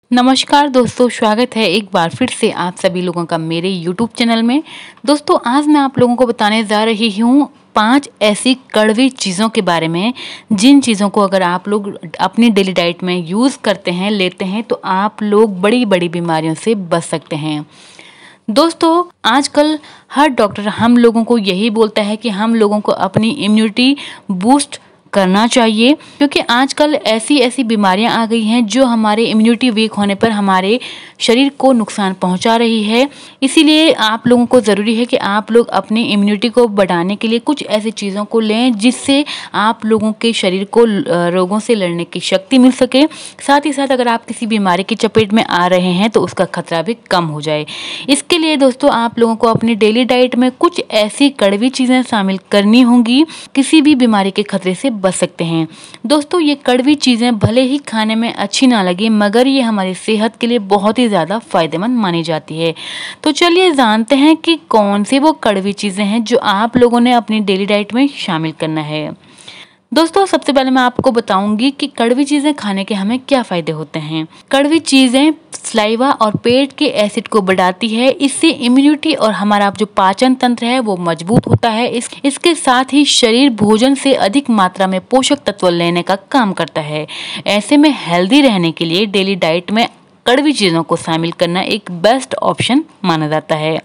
नमस्कार दोस्तों, स्वागत है एक बार फिर से आप सभी लोगों का मेरे YouTube चैनल में। दोस्तों, आज मैं आप लोगों को बताने जा रही हूँ 5 ऐसी कड़वी चीज़ों के बारे में, जिन चीज़ों को अगर आप लोग अपनी डेली डाइट में यूज़ करते हैं, लेते हैं, तो आप लोग बड़ी बड़ी बीमारियों से बच सकते हैं। दोस्तों, आजकल हर डॉक्टर हम लोगों को यही बोलता है कि हम लोगों को अपनी इम्यूनिटी बूस्ट करना चाहिए, क्योंकि आजकल ऐसी ऐसी बीमारियां आ गई हैं जो हमारे इम्यूनिटी वीक होने पर हमारे शरीर को नुकसान पहुंचा रही है। इसीलिए आप लोगों को ज़रूरी है कि आप लोग अपनी इम्यूनिटी को बढ़ाने के लिए कुछ ऐसी चीज़ों को लें जिससे आप लोगों के शरीर को रोगों से लड़ने की शक्ति मिल सके। साथ ही साथ अगर आप किसी बीमारी की चपेट में आ रहे हैं तो उसका खतरा भी कम हो जाए। इसके लिए दोस्तों, आप लोगों को अपनी डेली डाइट में कुछ ऐसी कड़वी चीज़ें शामिल करनी होंगी, किसी भी बीमारी के खतरे से बच सकते हैं। दोस्तों, ये कड़वी चीज़ें भले ही खाने में अच्छी ना लगे, मगर ये हमारी सेहत के लिए बहुत ही ज़्यादा फायदेमंद मानी जाती है। तो चलिए जानते हैं कि कौन सी वो कड़वी चीज़ें हैं जो आप लोगों ने अपनी डेली डाइट में शामिल करना है। दोस्तों, सबसे पहले मैं आपको बताऊंगी कि कड़वी चीज़ें खाने के हमें क्या फ़ायदे होते हैं। कड़वी चीज़ें सलाइवा और पेट के एसिड को बढ़ाती है। इससे इम्यूनिटी और हमारा जो पाचन तंत्र है वो मजबूत होता है। इसके साथ ही शरीर भोजन से अधिक मात्रा में पोषक तत्व लेने का काम करता है। ऐसे में हेल्दी रहने के लिए डेली डाइट में कड़वी चीज़ों को शामिल करना एक बेस्ट ऑप्शन माना जाता है।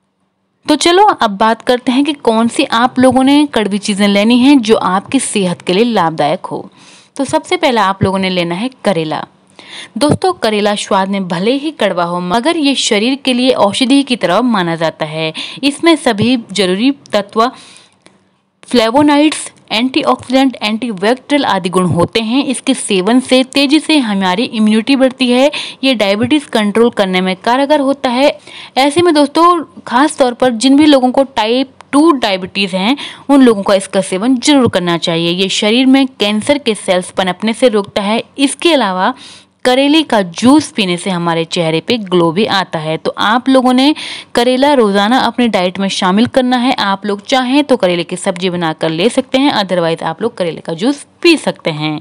तो चलो अब बात करते हैं कि कौन सी आप लोगों ने कड़वी चीज़ें लेनी हैं जो आपकी सेहत के लिए लाभदायक हो। तो सबसे पहला आप लोगों ने लेना है करेला। दोस्तों, करेला स्वाद में भले ही कड़वा हो, मगर ये शरीर के लिए औषधि की तरह माना जाता है। इसमें सभी जरूरी तत्व, फ्लेवोनाइड्स, एंटीऑक्सीडेंट, एंटीबैक्टीरियल आदि गुण होते हैं। इसके सेवन से तेजी से हमारी इम्यूनिटी बढ़ती है। ये डायबिटीज कंट्रोल करने में कारगर होता है। ऐसे में दोस्तों, खास तौर पर जिन भी लोगों को टाइप 2 डायबिटीज़ हैं, उन लोगों का इसका सेवन जरूर करना चाहिए। ये शरीर में कैंसर के सेल्स पनपने से रोकता है। इसके अलावा करेले का जूस पीने से हमारे चेहरे पे ग्लो भी आता है। तो आप लोगों ने करेला रोज़ाना अपनी डाइट में शामिल करना है। आप लोग चाहें तो करेले की सब्जी बनाकर ले सकते हैं, अदरवाइज आप लोग करेले का जूस पी सकते हैं।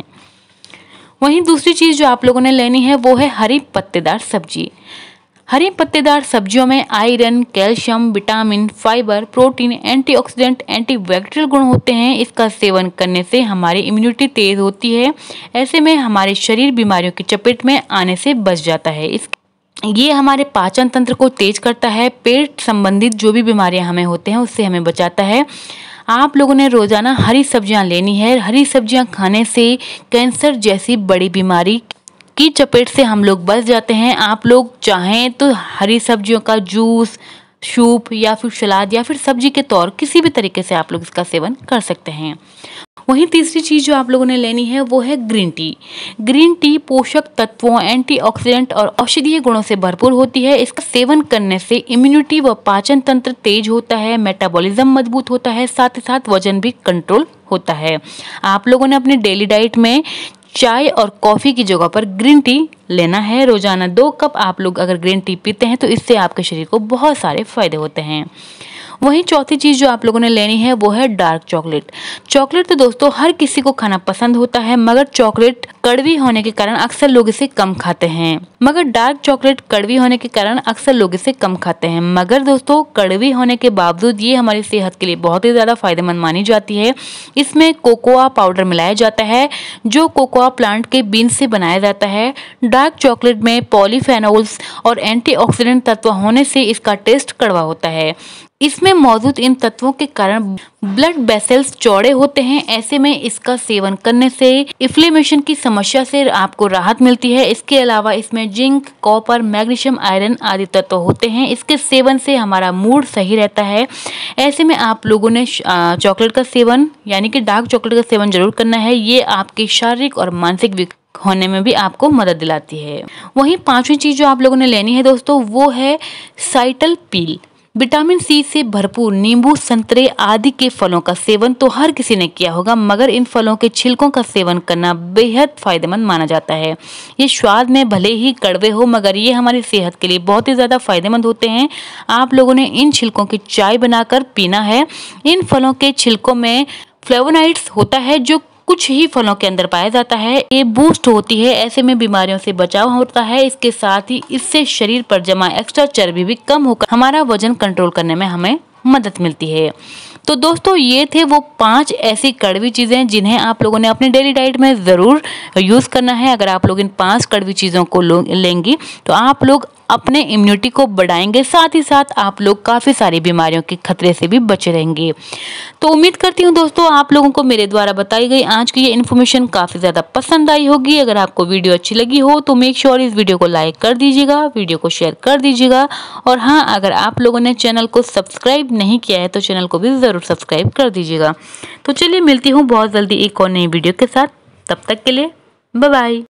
वहीं दूसरी चीज़ जो आप लोगों ने लेनी है वो है हरी पत्तेदार सब्जी। हरी पत्तेदार सब्जियों में iron, calcium, vitamin, fibre, protein, antioxidant, antibacterial गुण होते हैं। इसका सेवन करने से हमारी इम्यूनिटी तेज होती है। ऐसे में हमारे शरीर बीमारियों की चपेट में आने से बच जाता है। ये हमारे पाचन तंत्र को तेज करता है। पेट संबंधित जो भी बीमारियां हमें होते हैं उससे हमें बचाता है। आप लोगों ने रोजाना हरी सब्जियां लेनी है। हरी सब्जियां खाने से कैंसर जैसी बड़ी बीमारी की चपेट से हम लोग बच जाते हैं। आप लोग चाहें तो हरी सब्जियों का जूस, सूप या फिर सलाद या फिर सब्जी के तौर किसी भी तरीके से आप लोग इसका सेवन कर सकते हैं। वहीं तीसरी चीज़ जो आप लोगों ने लेनी है वो है ग्रीन टी। ग्रीन टी पोषक तत्वों, एंटीऑक्सीडेंट और औषधीय गुणों से भरपूर होती है। इसका सेवन करने से इम्यूनिटी व पाचन तंत्र तेज होता है, मेटाबॉलिज्म मजबूत होता है, साथ ही साथ वजन भी कंट्रोल होता है। आप लोगों ने अपनी डेली डाइट में चाय और कॉफ़ी की जगह पर ग्रीन टी लेना है। रोजाना 2 कप आप लोग अगर ग्रीन टी पीते हैं तो इससे आपके शरीर को बहुत सारे फायदे होते हैं। वहीं चौथी चीज़ जो आप लोगों ने लेनी है वो है डार्क चॉकलेट। चॉकलेट तो दोस्तों हर किसी को खाना पसंद होता है, मगर चॉकलेट कड़वी होने के कारण अक्सर लोग इसे कम खाते हैं। मगर दोस्तों, कड़वी होने के बावजूद ये हमारी सेहत के लिए बहुत ही ज़्यादा फायदेमंद मानी जाती है। इसमें कोकोआ पाउडर मिलाया जाता है, जो कोकोआ प्लांट के बीन से बनाया जाता है। डार्क चॉकलेट में पॉलीफेनोल्स और एंटीऑक्सीडेंट तत्व होने से इसका टेस्ट कड़वा होता है। इसमें मौजूद इन तत्वों के कारण ब्लड वेसल्स चौड़े होते हैं। ऐसे में इसका सेवन करने से इन्फ्लेमेशन की समस्या से आपको राहत मिलती है। इसके अलावा इसमें जिंक, कॉपर, मैग्नीशियम, आयरन आदि तत्व होते हैं। इसके सेवन से हमारा मूड सही रहता है। ऐसे में आप लोगों ने चॉकलेट का सेवन यानी कि डार्क चॉकलेट का सेवन जरूर करना है। ये आपके शारीरिक और मानसिक होने में भी आपको मदद दिलाती है। वहीं 5वीं चीज जो आप लोगों ने लेनी है दोस्तों वो है साइटल पील। विटामिन सी से भरपूर नींबू, संतरे आदि के फलों का सेवन तो हर किसी ने किया होगा, मगर इन फलों के छिलकों का सेवन करना बेहद फायदेमंद माना जाता है। ये स्वाद में भले ही कड़वे हो, मगर ये हमारी सेहत के लिए बहुत ही ज़्यादा फायदेमंद होते हैं। आप लोगों ने इन छिलकों की चाय बनाकर पीना है। इन फलों के छिलकों में फ्लेवोनाइड्स होता है जो कुछ ही फलों के अंदर पाया जाता है। ये बूस्ट होती है, ऐसे में बीमारियों से बचाव होता है। इसके साथ ही इससे शरीर पर जमा एक्स्ट्रा चर्बी भी कम होकर हमारा वजन कंट्रोल करने में हमें मदद मिलती है। तो दोस्तों ये थे वो 5 ऐसी कड़वी चीज़ें जिन्हें आप लोगों ने अपनी डेली डाइट में ज़रूर यूज़ करना है। अगर आप लोग इन 5 कड़वी चीज़ों को लेंगी तो आप लोग अपने इम्यूनिटी को बढ़ाएंगे, साथ ही साथ आप लोग काफ़ी सारी बीमारियों के खतरे से भी बचे रहेंगे। तो उम्मीद करती हूँ दोस्तों आप लोगों को मेरे द्वारा बताई गई आज की ये इन्फॉर्मेशन काफ़ी ज़्यादा पसंद आई होगी। अगर आपको वीडियो अच्छी लगी हो तो मेक श्योर इस वीडियो को लाइक कर दीजिएगा, वीडियो को शेयर कर दीजिएगा। और हाँ, अगर आप लोगों ने चैनल को सब्सक्राइब नहीं किया है तो चैनल को भी ज़रूर सब्सक्राइब कर दीजिएगा। तो चलिए मिलती हूँ बहुत जल्दी एक और नई वीडियो के साथ, तब तक के लिए बाय बाय।